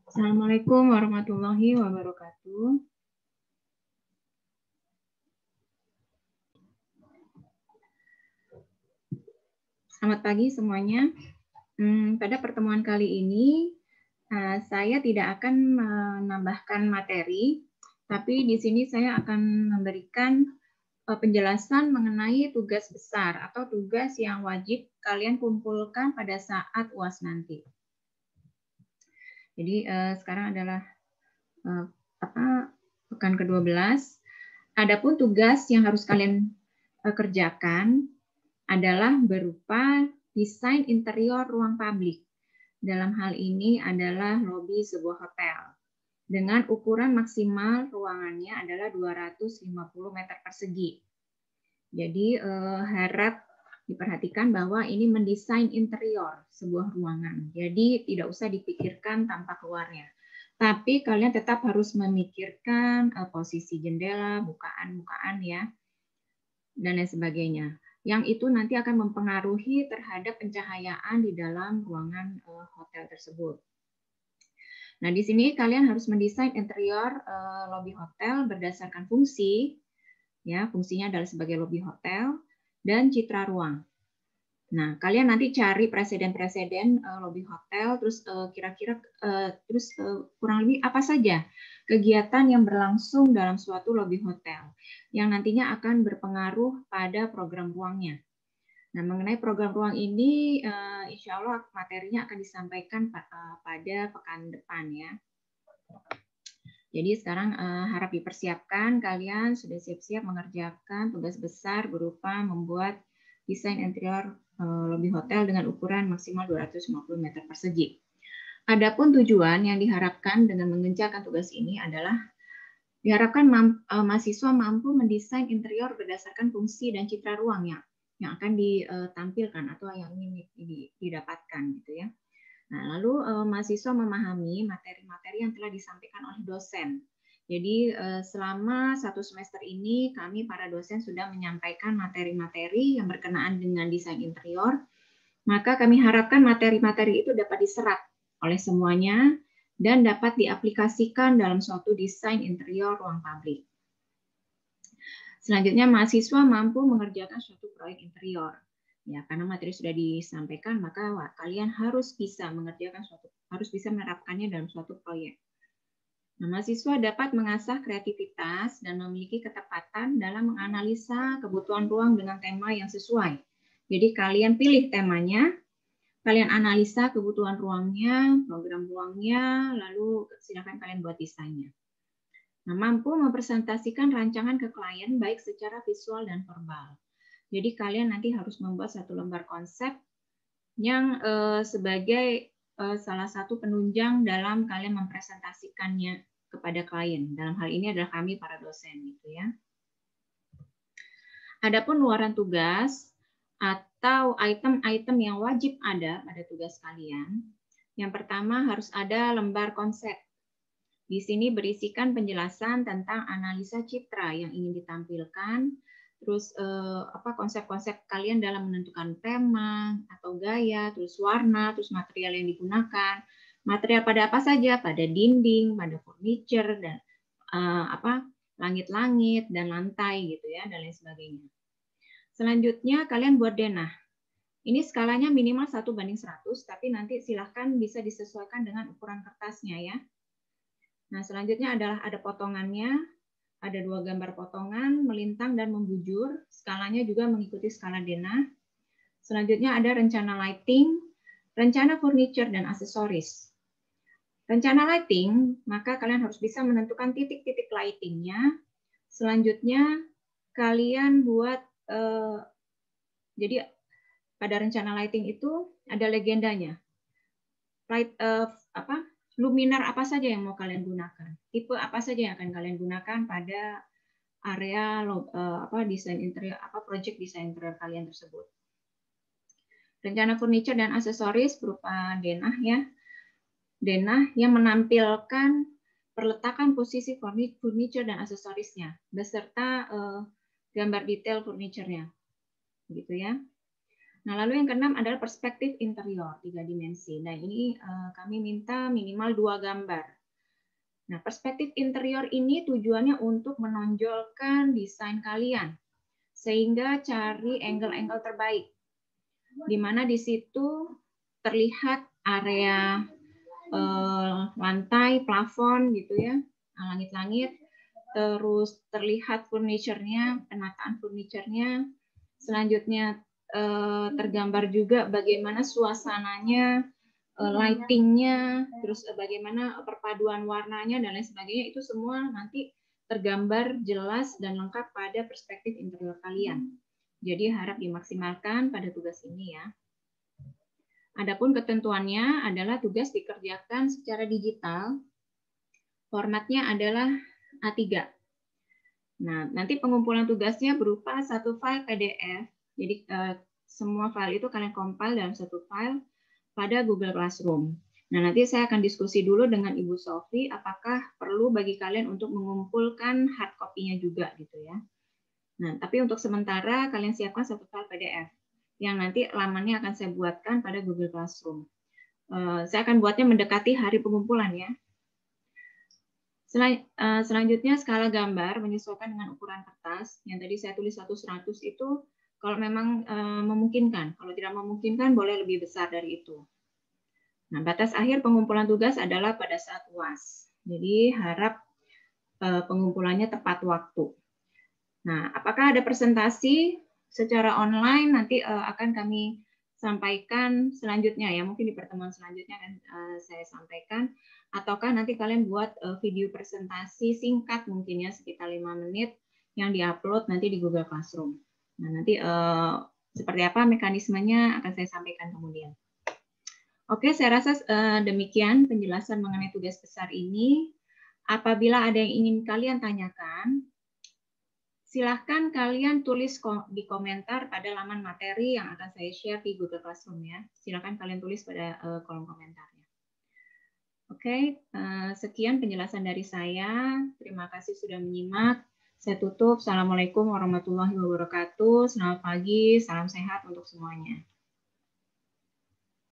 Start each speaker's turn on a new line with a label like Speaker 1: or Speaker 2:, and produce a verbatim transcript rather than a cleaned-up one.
Speaker 1: Assalamualaikum warahmatullahi wabarakatuh. Selamat pagi semuanya. Hmm, pada pertemuan kali ini, uh, saya tidak akan menambahkan materi, tapi di sini saya akan memberikan uh, penjelasan mengenai tugas besar atau tugas yang wajib kalian kumpulkan pada saat U A S nanti. Jadi uh, sekarang adalah uh, apa pekan kedua belas. Adapun tugas yang harus kalian uh, kerjakan adalah berupa desain interior ruang publik. Dalam hal ini adalah lobi sebuah hotel. Dengan ukuran maksimal ruangannya adalah dua ratus lima puluh meter persegi. Jadi eh, harap diperhatikan bahwa ini mendesain interior sebuah ruangan. Jadi tidak usah dipikirkan tampak luarnya. Tapi kalian tetap harus memikirkan eh, posisi jendela, bukaan-bukaan ya, dan lain sebagainya. Yang itu nanti akan mempengaruhi terhadap pencahayaan di dalam ruangan uh, hotel tersebut. Nah, di sini kalian harus mendesain interior uh, lobi hotel berdasarkan fungsi, ya, fungsinya adalah sebagai lobi hotel dan citra ruang. Nah, kalian nanti cari presiden-presiden uh, lobi hotel, terus kira-kira uh, uh, terus uh, kurang lebih apa saja kegiatan yang berlangsung dalam suatu lobi hotel yang nantinya akan berpengaruh pada program ruangnya. Nah, mengenai program ruang ini, uh, insya Allah materinya akan disampaikan uh, pada pekan depan ya. Jadi sekarang uh, harap dipersiapkan, kalian sudah siap-siap mengerjakan tugas besar berupa membuat desain interior uh, lobi hotel dengan ukuran maksimal dua ratus lima puluh meter persegi. Adapun tujuan yang diharapkan dengan mengerjakan tugas ini adalah diharapkan mampu, uh, mahasiswa mampu mendesain interior berdasarkan fungsi dan citra ruang yang, yang akan ditampilkan atau yang ingin didapatkan gitu ya. Nah, lalu uh, mahasiswa memahami materi-materi yang telah disampaikan oleh dosen. Jadi uh, selama satu semester ini kami para dosen sudah menyampaikan materi-materi yang berkenaan dengan desain interior. Maka kami harapkan materi-materi itu dapat diserap oleh semuanya dan dapat diaplikasikan dalam suatu desain interior ruang publik. Selanjutnya, mahasiswa mampu mengerjakan suatu proyek interior. Ya, karena materi sudah disampaikan, maka wah, kalian harus bisa mengerjakan suatu, harus bisa menerapkannya dalam suatu proyek. Nah, mahasiswa dapat mengasah kreativitas dan memiliki ketepatan dalam menganalisa kebutuhan ruang dengan tema yang sesuai. Jadi kalian pilih temanya, kalian analisa kebutuhan ruangnya, program ruangnya, lalu silakan kalian buat desainnya. Nah, mampu mempresentasikan rancangan ke klien baik secara visual dan verbal. Jadi kalian nanti harus membuat satu lembar konsep yang eh, sebagai eh, salah satu penunjang dalam kalian mempresentasikannya kepada klien. Dalam hal ini adalah kami para dosen gitu ya. Adapun luaran tugas atau item-item yang wajib ada pada tugas kalian. Yang pertama harus ada lembar konsep. Di sini berisikan penjelasan tentang analisa citra yang ingin ditampilkan, terus eh, apa konsep-konsep kalian dalam menentukan tema atau gaya, terus warna, terus material yang digunakan, material pada apa saja, pada dinding, pada furniture dan eh, apa langit-langit dan lantai gitu ya dan lain sebagainya. Selanjutnya kalian buat denah. Ini skalanya minimal satu banding seratus, tapi nanti silahkan bisa disesuaikan dengan ukuran kertasnya ya. Nah, selanjutnya adalah ada potongannya, ada dua gambar potongan, melintang dan membujur, skalanya juga mengikuti skala denah. Selanjutnya ada rencana lighting, rencana furniture dan aksesoris. Rencana lighting, maka kalian harus bisa menentukan titik-titik lightingnya. Selanjutnya, kalian buat, eh, jadi pada rencana lighting itu ada legendanya. Light, eh, apa? Luminar apa saja yang mau kalian gunakan, tipe apa saja yang akan kalian gunakan pada area uh, apa desain interior apa project desain interior kalian tersebut. Rencana furniture dan aksesoris berupa denah ya, denah yang menampilkan perletakan posisi furniture dan aksesorisnya beserta uh, gambar detail furniture-nya, gitu ya. Nah, lalu yang keenam adalah perspektif interior, tiga dimensi. Nah, ini uh, kami minta minimal dua gambar. Nah, perspektif interior ini tujuannya untuk menonjolkan desain kalian, sehingga cari angle-angle terbaik, di mana di situ terlihat area eh, lantai, plafon gitu ya, langit-langit, terus terlihat furniture-nya, penataan furniture-nya, selanjutnya eh, tergambar juga bagaimana suasananya, eh, lighting-nya, terus bagaimana perpaduan warnanya dan lain sebagainya, itu semua nanti tergambar jelas dan lengkap pada perspektif interior kalian. Jadi harap dimaksimalkan pada tugas ini ya. Adapun ketentuannya adalah tugas dikerjakan secara digital, formatnya adalah A tiga. Nah, nanti pengumpulan tugasnya berupa satu file P D F. Jadi eh, semua file itu kalian compile dalam satu file pada Google Classroom. Nah, nanti saya akan diskusi dulu dengan Ibu Sofi apakah perlu bagi kalian untuk mengumpulkan hard copy-nya juga gitu ya. Nah, tapi untuk sementara kalian siapkan satu file P D F yang nanti lamannya akan saya buatkan pada Google Classroom. Uh, saya akan buatnya mendekati hari pengumpulan ya. Sel uh, selanjutnya skala gambar menyesuaikan dengan ukuran kertas. Yang tadi saya tulis seratus seratus itu kalau memang uh, memungkinkan. Kalau tidak memungkinkan boleh lebih besar dari itu. Nah, batas akhir pengumpulan tugas adalah pada saat U A S. Jadi harap uh, pengumpulannya tepat waktu. Nah, apakah ada presentasi secara online nanti uh, akan kami sampaikan selanjutnya ya, mungkin di pertemuan selanjutnya akan uh, saya sampaikan, ataukah nanti kalian buat uh, video presentasi singkat mungkin ya sekitar lima menit yang diupload nanti di Google Classroom. Nah, nanti uh, seperti apa mekanismenya akan saya sampaikan kemudian. Oke, saya rasa uh, demikian penjelasan mengenai tugas besar ini. Apabila ada yang ingin kalian tanyakan, silahkan kalian tulis di komentar pada laman materi yang akan saya share di Google Classroom ya. Silahkan kalian tulis pada uh, kolom komentarnya. Oke, okay, uh, sekian penjelasan dari saya. Terima kasih sudah menyimak. Saya tutup. Assalamualaikum warahmatullahi wabarakatuh. Selamat pagi, salam sehat untuk semuanya.